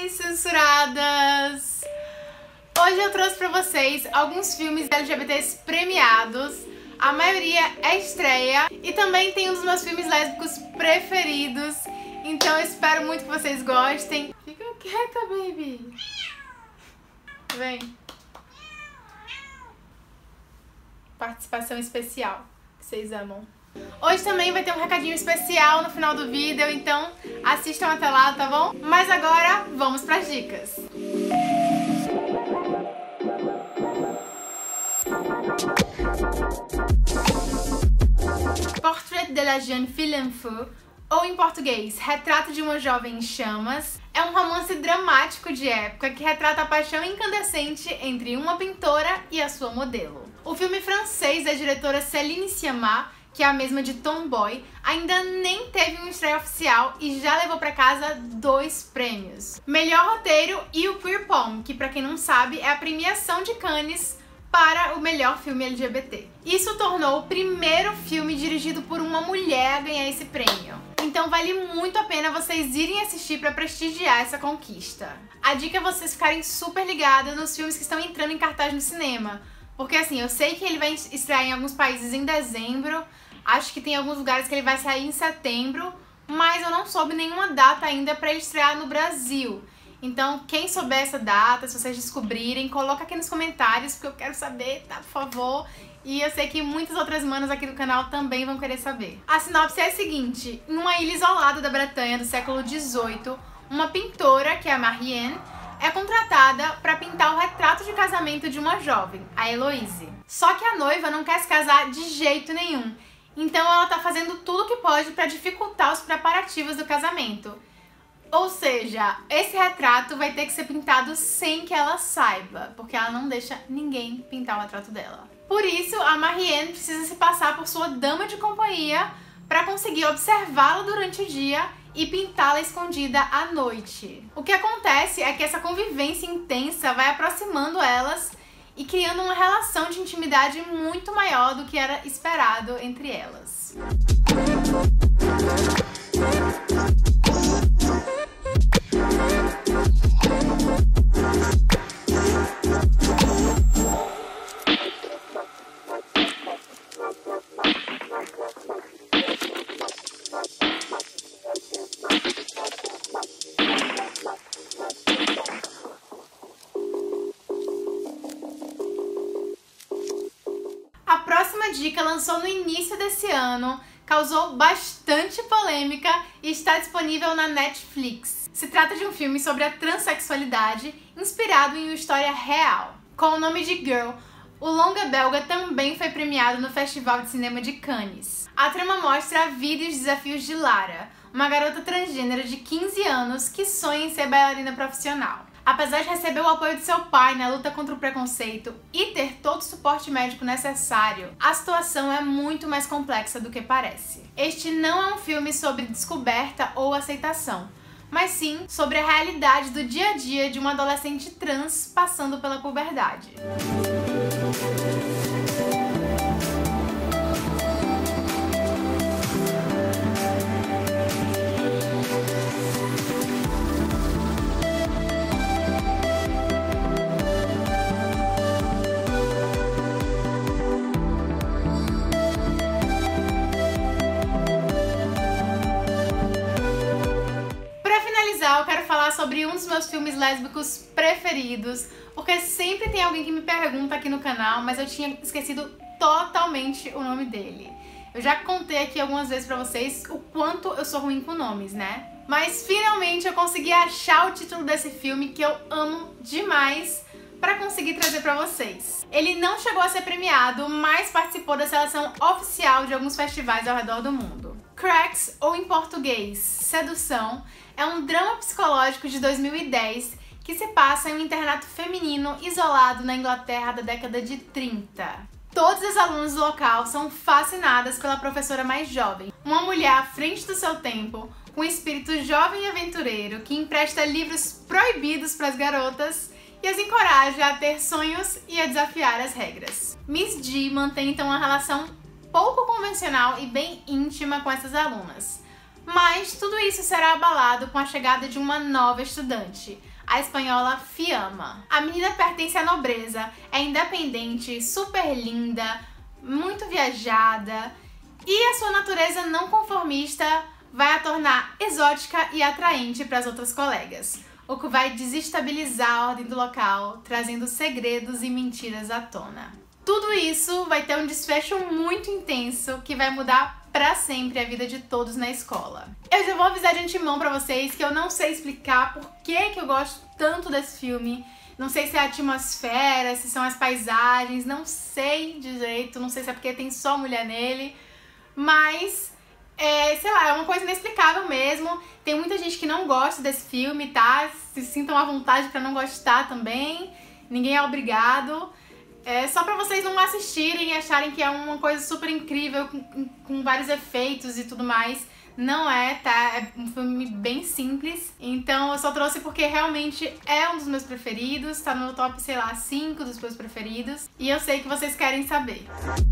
Oi, censuradas! Hoje eu trouxe pra vocês alguns filmes LGBTs premiados. A maioria é estreia e também tem um dos meus filmes lésbicos preferidos. Então eu espero muito que vocês gostem. Fica quieta, baby! Vem! Participação especial, que vocês amam. Hoje também vai ter um recadinho especial no final do vídeo, então assistam até lá, tá bom? Mas agora, vamos pras dicas! Portrait de la jeune fille en feu, ou em português, Retrato de uma Jovem em Chamas, é um romance dramático de época que retrata a paixão incandescente entre uma pintora e a sua modelo. O filme francês da diretora Céline Sciamma, que é a mesma de Tomboy, ainda nem teve uma estreia oficial e já levou pra casa 2 prêmios. Melhor roteiro e o Queer Palm, que pra quem não sabe é a premiação de Cannes para o melhor filme LGBT. Isso tornou o primeiro filme dirigido por uma mulher a ganhar esse prêmio. Então vale muito a pena vocês irem assistir para prestigiar essa conquista. A dica é vocês ficarem super ligados nos filmes que estão entrando em cartaz no cinema. Porque assim, eu sei que ele vai estrear em alguns países em dezembro, acho que tem alguns lugares que ele vai sair em setembro, mas eu não soube nenhuma data ainda para ele estrear no Brasil. Então, quem souber essa data, se vocês descobrirem, coloca aqui nos comentários, porque eu quero saber, tá? Por favor. E eu sei que muitas outras manas aqui do canal também vão querer saber. A sinopse é a seguinte: em uma ilha isolada da Bretanha do século XVIII, uma pintora, que é a Marianne, é contratada para pintar o retrato de casamento de uma jovem, a Heloise. Só que a noiva não quer se casar de jeito nenhum, então ela tá fazendo tudo o que pode para dificultar os preparativos do casamento. Ou seja, esse retrato vai ter que ser pintado sem que ela saiba, porque ela não deixa ninguém pintar o retrato dela. Por isso, a Marianne precisa se passar por sua dama de companhia para conseguir observá-la durante o dia e pintá-la escondida à noite. O que acontece é que essa convivência intensa vai aproximando elas e criando uma relação de intimidade muito maior do que era esperado entre elas. A próxima dica lançou no início desse ano, causou bastante polêmica e está disponível na Netflix. Se trata de um filme sobre a transexualidade, inspirado em uma história real. Com o nome de Girl, o longa belga também foi premiado no Festival de Cinema de Cannes. A trama mostra a vida e os desafios de Lara, uma garota transgênera de 15 anos que sonha em ser bailarina profissional. Apesar de receber o apoio de seu pai na luta contra o preconceito e ter todo o suporte médico necessário, a situação é muito mais complexa do que parece. Este não é um filme sobre descoberta ou aceitação, mas sim sobre a realidade do dia a dia de uma adolescente trans passando pela puberdade. Eu quero falar sobre um dos meus filmes lésbicos preferidos, porque sempre tem alguém que me pergunta aqui no canal, mas eu tinha esquecido totalmente o nome dele. Eu já contei aqui algumas vezes pra vocês o quanto eu sou ruim com nomes, né? Mas finalmente eu consegui achar o título desse filme que eu amo demais pra conseguir trazer pra vocês. Ele não chegou a ser premiado, mas participou da seleção oficial de alguns festivais ao redor do mundo. Cracks, ou em português, Sedução, é um drama psicológico de 2010 que se passa em um internato feminino isolado na Inglaterra da década de 30. Todas as alunas do local são fascinadas pela professora mais jovem, uma mulher à frente do seu tempo, com um espírito jovem e aventureiro que empresta livros proibidos para as garotas e as encoraja a ter sonhos e a desafiar as regras. Miss G mantém então uma relação pouco convencional e bem íntima com essas alunas. Mas tudo isso será abalado com a chegada de uma nova estudante, a espanhola Fiamma. A menina pertence à nobreza, é independente, super linda, muito viajada, e a sua natureza não conformista vai a tornar exótica e atraente para as outras colegas, o que vai desestabilizar a ordem do local, trazendo segredos e mentiras à tona. Tudo isso vai ter um desfecho muito intenso que vai mudar pra sempre a vida de todos na escola. Eu já vou avisar de antemão pra vocês que eu não sei explicar por que eu gosto tanto desse filme. Não sei se é a atmosfera, se são as paisagens, não sei direito, não sei se é porque tem só mulher nele, mas sei lá, é uma coisa inexplicável mesmo. Tem muita gente que não gosta desse filme, tá? Se sintam à vontade pra não gostar também, ninguém é obrigado. É só pra vocês não assistirem e acharem que é uma coisa super incrível, com vários efeitos e tudo mais. Não é, tá? É um filme bem simples. Então eu só trouxe porque realmente é um dos meus preferidos. Tá no top, sei lá, 5 dos meus preferidos. E eu sei que vocês querem saber.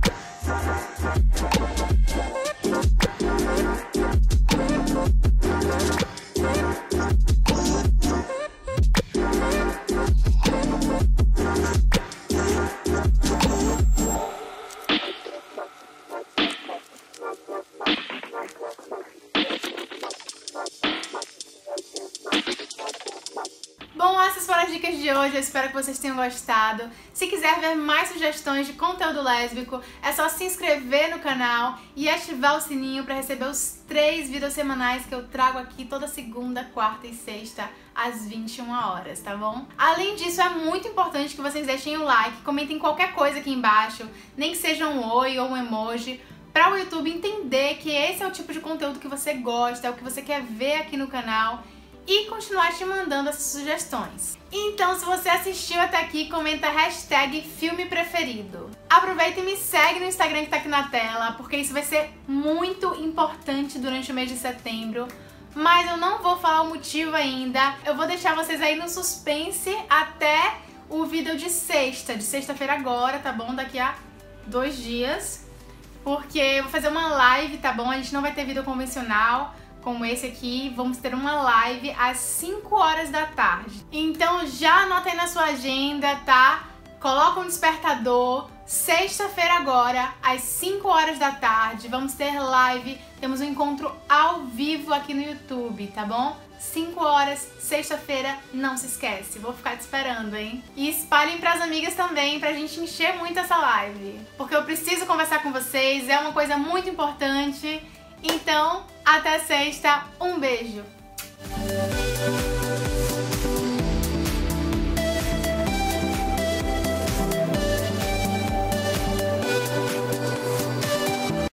Bom, essas foram as dicas de hoje, eu espero que vocês tenham gostado. Se quiser ver mais sugestões de conteúdo lésbico, é só se inscrever no canal e ativar o sininho para receber os 3 vídeos semanais que eu trago aqui toda segunda, quarta e sexta, às 21 horas, tá bom? Além disso, é muito importante que vocês deixem o like, comentem qualquer coisa aqui embaixo, nem que seja um oi ou um emoji, para o YouTube entender que esse é o tipo de conteúdo que você gosta, é o que você quer ver aqui no canal, e continuar te mandando essas sugestões. Então, se você assistiu até aqui, comenta a hashtag filme preferido. Aproveita e me segue no Instagram que tá aqui na tela, porque isso vai ser muito importante durante o mês de setembro. Mas eu não vou falar o motivo ainda, eu vou deixar vocês aí no suspense até o vídeo de sexta-feira agora, tá bom? Daqui a 2 dias, porque eu vou fazer uma live, tá bom? A gente não vai ter vídeo convencional como esse aqui, vamos ter uma live às 5 horas da tarde. Então já anota aí na sua agenda, tá? Coloca um despertador, sexta-feira agora, às 5 horas da tarde, vamos ter live, temos um encontro ao vivo aqui no YouTube, tá bom? 5 horas, sexta-feira, não se esquece, vou ficar te esperando, hein? E espalhem pras amigas também, pra gente encher muito essa live, porque eu preciso conversar com vocês, é uma coisa muito importante. Então, até sexta, um beijo!